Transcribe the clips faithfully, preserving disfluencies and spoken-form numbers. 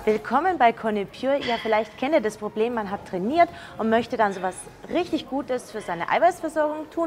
Willkommen bei Conny Pure. Ja, vielleicht kennt ihr das Problem, man hat trainiert und möchte dann so was richtig Gutes für seine Eiweißversorgung tun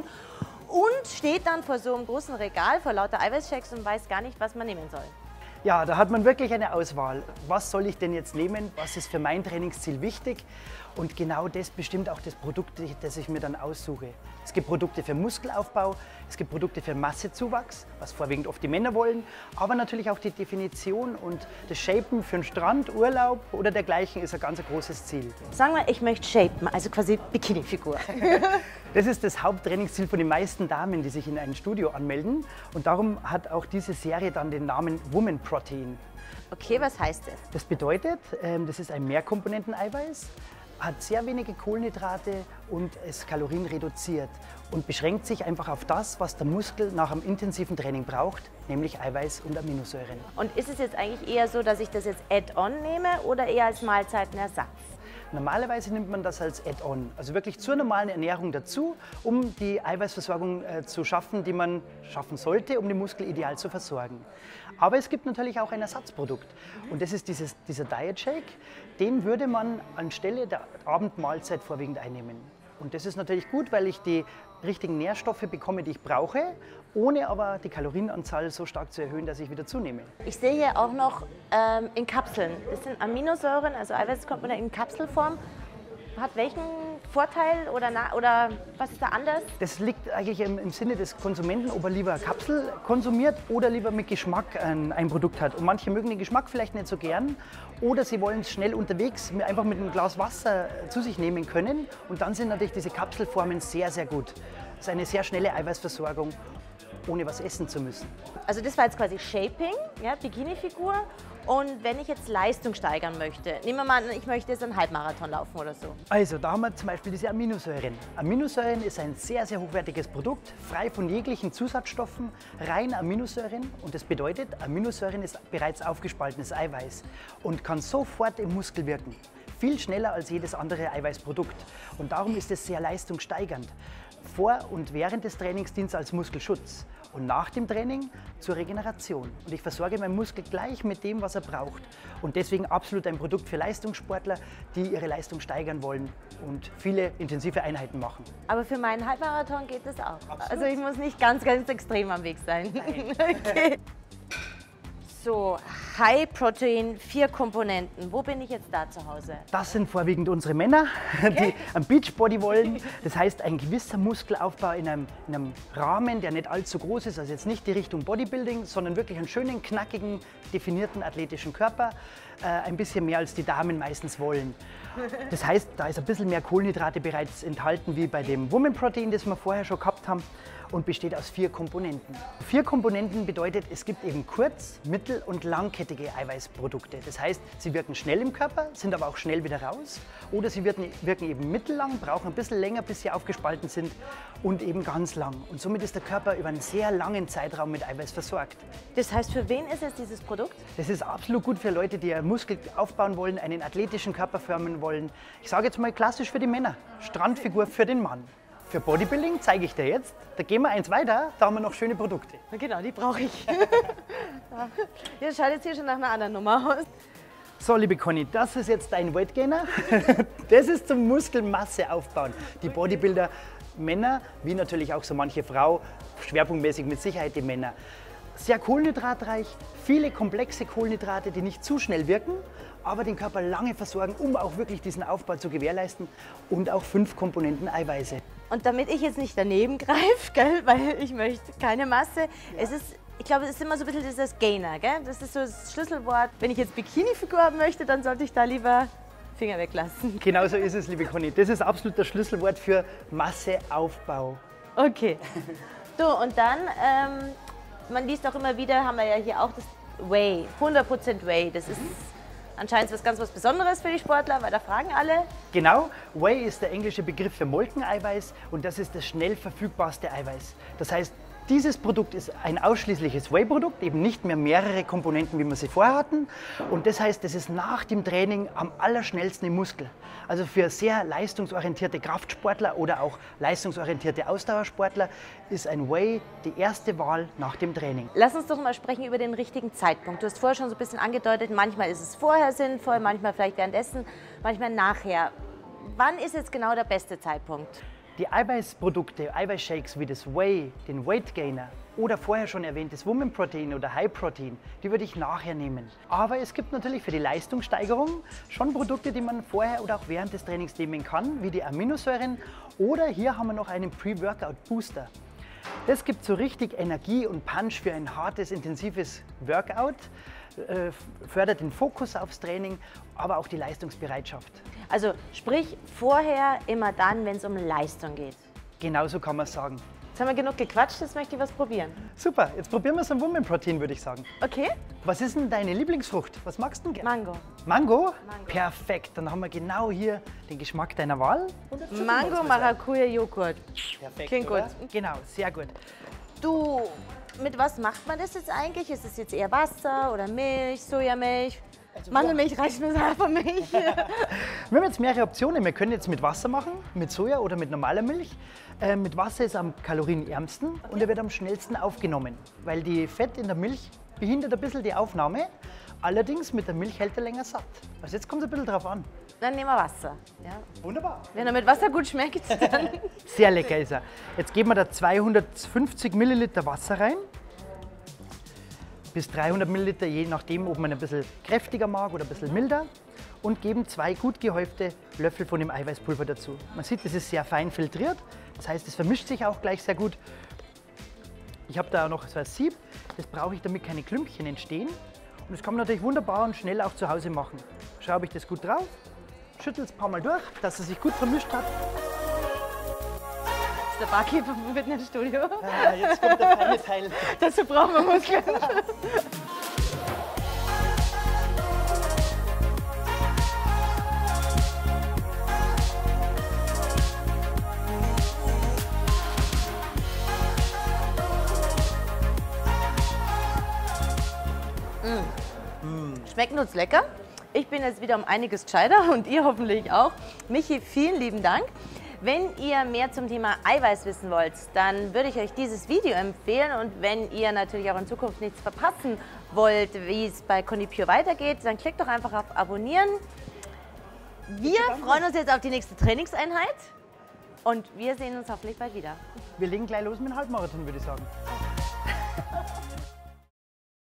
und steht dann vor so einem großen Regal vor lauter Eiweißshakes und weiß gar nicht, was man nehmen soll. Ja, da hat man wirklich eine Auswahl. Was soll ich denn jetzt nehmen? Was ist für mein Trainingsziel wichtig? Und genau das bestimmt auch das Produkt, das ich mir dann aussuche. Es gibt Produkte für Muskelaufbau, es gibt Produkte für Massezuwachs, was vorwiegend oft die Männer wollen, aber natürlich auch die Definition und das Shapen für den Strand, Urlaub oder dergleichen ist ein ganz großes Ziel. Sagen wir, ich möchte shapen, also quasi Bikini-Figur. Das ist das Haupttrainingsziel von den meisten Damen, die sich in ein Studio anmelden. Und darum hat auch diese Serie dann den Namen Woman Protein. Okay, was heißt das? Das bedeutet, das ist ein Mehrkomponenten-Eiweiß, hat sehr wenige Kohlenhydrate und ist kalorienreduziert und beschränkt sich einfach auf das, was der Muskel nach einem intensiven Training braucht, nämlich Eiweiß und Aminosäuren. Und ist es jetzt eigentlich eher so, dass ich das jetzt add-on nehme oder eher als Mahlzeitenersatz? Normalerweise nimmt man das als Add-on, also wirklich zur normalen Ernährung dazu, um die Eiweißversorgung äh, zu schaffen, die man schaffen sollte, um den Muskel ideal zu versorgen. Aber es gibt natürlich auch ein Ersatzprodukt und das ist dieses, dieser Diet Shake, den würde man anstelle der Abendmahlzeit vorwiegend einnehmen. Und das ist natürlich gut, weil ich die richtigen Nährstoffe bekomme, die ich brauche, ohne aber die Kalorienanzahl so stark zu erhöhen, dass ich wieder zunehme. Ich sehe hier auch noch ähm, in Kapseln. Das sind Aminosäuren, also Eiweißkomponenten in Kapselform. Hat welchen Vorteil oder, na, oder was ist da anders? Das liegt eigentlich im, im Sinne des Konsumenten, ob er lieber eine Kapsel konsumiert oder lieber mit Geschmack ein, ein Produkt hat. Und manche mögen den Geschmack vielleicht nicht so gern oder sie wollen es schnell unterwegs einfach mit einem Glas Wasser zu sich nehmen können. Und dann sind natürlich diese Kapselformen sehr, sehr gut. Das ist eine sehr schnelle Eiweißversorgung, ohne was essen zu müssen. Also das war jetzt quasi Shaping, ja, Bikini-Figur. Und wenn ich jetzt Leistung steigern möchte, nehmen wir mal an, ich möchte jetzt einen Halbmarathon laufen oder so. Also da haben wir zum Beispiel diese Aminosäuren. Aminosäuren ist ein sehr, sehr hochwertiges Produkt, frei von jeglichen Zusatzstoffen, rein Aminosäuren. Und das bedeutet, Aminosäuren ist bereits aufgespaltenes Eiweiß und kann sofort im Muskel wirken. Viel schneller als jedes andere Eiweißprodukt. Und darum ist es sehr leistungssteigernd. Vor und während des Trainings dient es als Muskelschutz und nach dem Training zur Regeneration. Und ich versorge meinen Muskel gleich mit dem, was er braucht. Und deswegen absolut ein Produkt für Leistungssportler, die ihre Leistung steigern wollen und viele intensive Einheiten machen. Aber für meinen Halbmarathon geht das auch. Absolut. Also ich muss nicht ganz, ganz extrem am Weg sein. Okay. So, High Protein, vier Komponenten. Wo bin ich jetzt da zu Hause? Das sind vorwiegend unsere Männer, Okay. die einen Beachbody wollen. Das heißt, ein gewisser Muskelaufbau in einem, in einem Rahmen, der nicht allzu groß ist. Also jetzt nicht die Richtung Bodybuilding, sondern wirklich einen schönen, knackigen, definierten athletischen Körper. Äh, ein bisschen mehr als die Damen meistens wollen. Das heißt, da ist ein bisschen mehr Kohlenhydrate bereits enthalten wie bei dem Woman Protein, das wir vorher schon gehabt haben. Und besteht aus vier Komponenten. Vier Komponenten bedeutet, es gibt eben kurz-, mittel- und langkettige Eiweißprodukte. Das heißt, sie wirken schnell im Körper, sind aber auch schnell wieder raus. Oder sie wirken, wirken eben mittellang, brauchen ein bisschen länger, bis sie aufgespalten sind und eben ganz lang. Und somit ist der Körper über einen sehr langen Zeitraum mit Eiweiß versorgt. Das heißt, für wen ist jetzt dieses Produkt? Das ist absolut gut für Leute, die einen Muskel aufbauen wollen, einen athletischen Körper formen wollen. Ich sage jetzt mal klassisch für die Männer, Strandfigur für den Mann. Für Bodybuilding zeige ich dir jetzt. Da gehen wir eins weiter, da haben wir noch schöne Produkte. Genau, die brauche ich. Ja, schaut jetzt hier schon nach einer anderen Nummer aus. So, liebe Conny, das ist jetzt dein Weight Gainer. Das ist zum Muskelmasse aufbauen. Die Bodybuilder, Männer, wie natürlich auch so manche Frau, schwerpunktmäßig mit Sicherheit die Männer. Sehr kohlenhydratreich, viele komplexe Kohlenhydrate, die nicht zu schnell wirken, aber den Körper lange versorgen, um auch wirklich diesen Aufbau zu gewährleisten und auch fünf Komponenten Eiweiße. Und damit ich jetzt nicht daneben greife, gell, weil ich möchte keine Masse, ja. es ist, ich glaube, es ist immer so ein bisschen dieses Gainer, gell? Das ist so das Schlüsselwort. Wenn ich jetzt Bikini-Figur haben möchte, dann sollte ich da lieber Finger weglassen. Genau so ist es, liebe Conny. Das ist absolut das Schlüsselwort für Masseaufbau. Okay. So, und dann, ähm, man liest auch immer wieder, haben wir ja hier auch das Whey, hundert Prozent Whey. Das ist anscheinend was ganz was Besonderes für die Sportler, weil da fragen alle. Genau, Whey ist der englische Begriff für Molkeneiweiß und das ist das schnell verfügbarste Eiweiß. Das heißt, Dieses Produkt ist ein ausschließliches Whey-Produkt, eben nicht mehr mehrere Komponenten, wie wir sie vorher hatten. Und das heißt, es ist nach dem Training am allerschnellsten im Muskel. Also für sehr leistungsorientierte Kraftsportler oder auch leistungsorientierte Ausdauersportler ist ein Whey die erste Wahl nach dem Training. Lass uns doch mal sprechen über den richtigen Zeitpunkt. Du hast vorher schon so ein bisschen angedeutet, manchmal ist es vorher sinnvoll, manchmal vielleicht währenddessen, manchmal nachher. Wann ist jetzt genau der beste Zeitpunkt? Die Eiweißprodukte, Eiweißshakes wie das Whey, den Weight Gainer oder vorher schon erwähntes Woman Protein oder High Protein, die würde ich nachher nehmen. Aber es gibt natürlich für die Leistungssteigerung schon Produkte, die man vorher oder auch während des Trainings nehmen kann, wie die Aminosäuren oder hier haben wir noch einen Pre-Workout Booster. Das gibt so richtig Energie und Punch für ein hartes, intensives Workout, äh, fördert den Fokus aufs Training, aber auch die Leistungsbereitschaft. Also sprich vorher immer dann, wenn es um Leistung geht. Genauso kann man es sagen. Jetzt haben wir genug gequatscht, jetzt möchte ich was probieren. Super, jetzt probieren wir so ein Woman Protein, würde ich sagen. Okay. Was ist denn deine Lieblingsfrucht? Was magst du denn gerne? Mango. Mango? Mango. Perfekt, dann haben wir genau hier den Geschmack deiner Wahl. Mango, Maracuja, Joghurt. Perfekt, Klingt oder? gut. Genau, sehr gut. Du, mit was macht man das jetzt eigentlich? Ist es jetzt eher Wasser oder Milch, Sojamilch? Also Mandelmilch reicht mir Hafermilch. Wir haben jetzt mehrere Optionen. Wir können jetzt mit Wasser machen, mit Soja oder mit normaler Milch. Äh, mit Wasser ist am kalorienärmsten okay. Und er wird am schnellsten aufgenommen, weil die Fett in der Milch behindert ein bisschen die Aufnahme. Allerdings mit der Milch hält er länger satt. Also jetzt kommt es ein bisschen drauf an. Dann nehmen wir Wasser. Ja. Wunderbar. Wenn er mit Wasser gut schmeckt, dann... Sehr lecker ist er. Jetzt geben wir da zweihundertfünfzig Milliliter Wasser rein. Bis dreihundert Milliliter, je nachdem, ob man ein bisschen kräftiger mag oder ein bisschen milder. Und geben zwei gut gehäufte Löffel von dem Eiweißpulver dazu. Man sieht, das ist sehr fein filtriert. Das heißt, es vermischt sich auch gleich sehr gut. Ich habe da noch so ein Sieb. Das brauche ich, damit keine Klümpchen entstehen. Und das kann man natürlich wunderbar und schnell auch zu Hause machen. Schraube ich das gut drauf, schüttel es ein paar Mal durch, dass es sich gut vermischt hat. Das ist der Barkeeper vom Fitnessstudio. Ah, jetzt kommt der feine Teil. Dazu brauchen wir Muskeln. Schmeckt uns lecker. Ich bin jetzt wieder um einiges gescheiter und ihr hoffentlich auch. Michi, vielen lieben Dank. Wenn ihr mehr zum Thema Eiweiß wissen wollt, dann würde ich euch dieses Video empfehlen. Und wenn ihr natürlich auch in Zukunft nichts verpassen wollt, wie es bei Conipure weitergeht, dann klickt doch einfach auf Abonnieren. Wir freuen uns jetzt auf die nächste Trainingseinheit und wir sehen uns hoffentlich bald wieder. Wir legen gleich los mit dem Halbmarathon, würde ich sagen.